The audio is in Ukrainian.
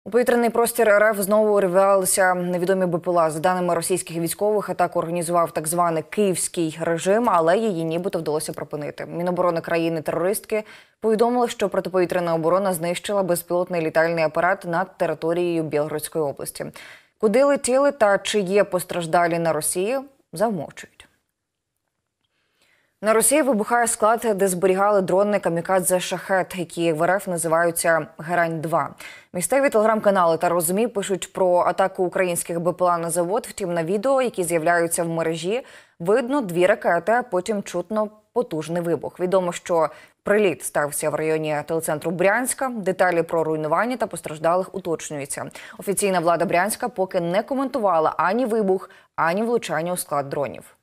У повітряний простір РФ знову увірвалися невідомі БПЛА. За даними російських військових, атаку організував так званий київський режим, але її нібито вдалося припинити. Міноборони країни-терористки повідомили, що протиповітряна оборона знищила безпілотний літальний апарат над територією Білгородської області. Куди летіли та чи є постраждалі на Росії – завмовчують. На Росії вибухає склад, де зберігали дрони камікадзе «Шахед», які в РФ називаються «Герань-2». Місцеві телеграм-канали та РОЗМІ пишуть про атаку українських БПЛА на завод. Втім, на відео, які з'являються в мережі, видно 2 ракети, а потім чутно потужний вибух. Відомо, що приліт стався в районі телецентру Брянська. Деталі про руйнування та постраждалих уточнюються. Офіційна влада Брянська поки не коментувала ані вибух, ані влучання у склад дронів.